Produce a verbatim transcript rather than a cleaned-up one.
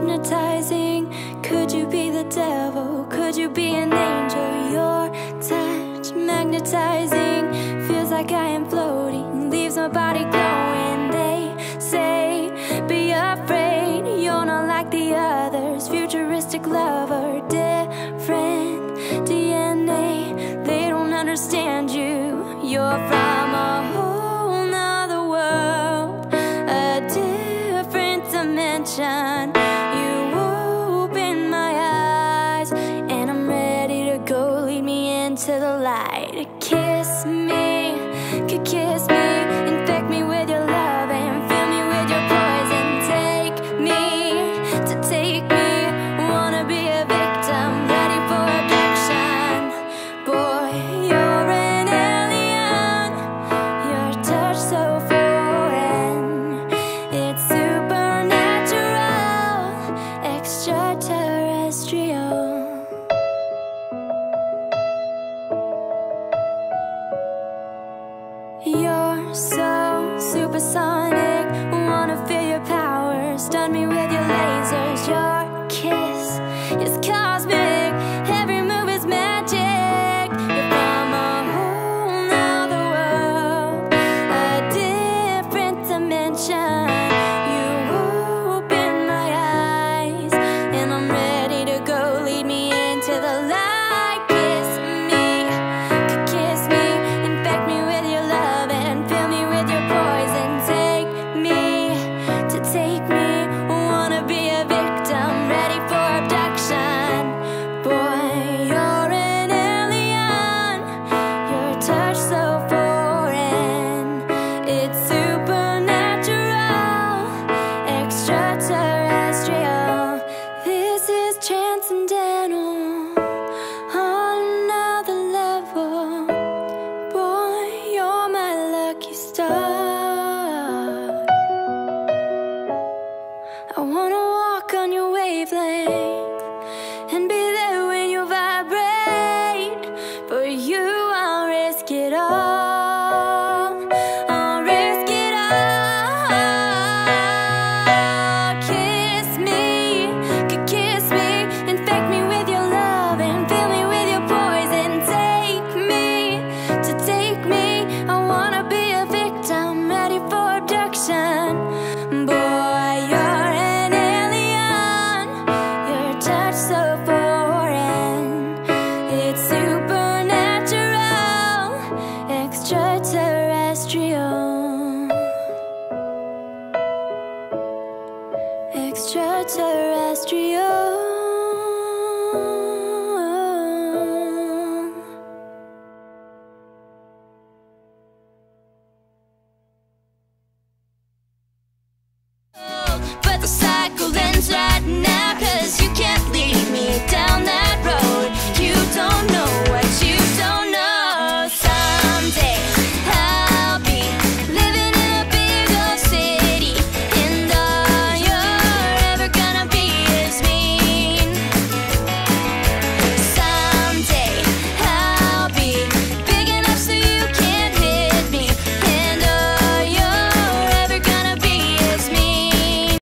hypnotizing. Could you be the devil? Could you be an angel? Your touch magnetizing. Feels like I am floating, leaves my body glowing. They say, be afraid, you're not like the others. Futuristic lover, different D N A. They don't understand you. You're from a whole nother world, a different dimension. You open my eyes, and I'm ready to go. Lead me into the light. Kiss me